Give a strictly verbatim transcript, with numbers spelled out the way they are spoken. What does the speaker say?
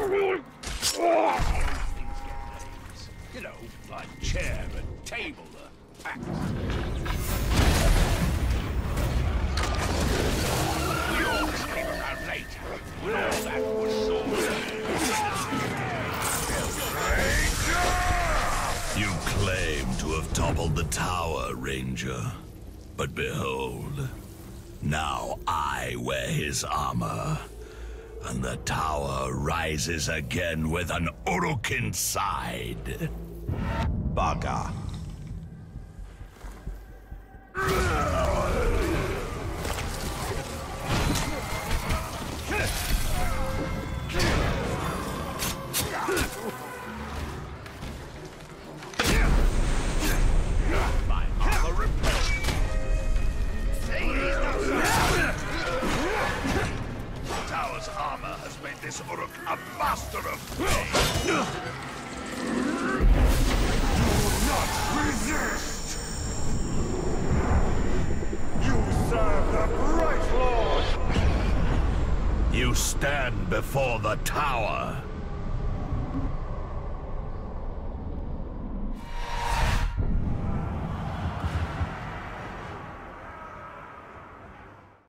You know, like chair and table, uh, axe. We all came around later, when all that was sorted. You claim to have toppled the tower, Ranger. But behold, now I wear his armor. And the tower rises again with an Uruk inside. Bagga. My armor repelled. See, he's not so The tower's armor has made this Uruk a master of pain. Do not resist! You serve the Bright Lord! You stand before the tower.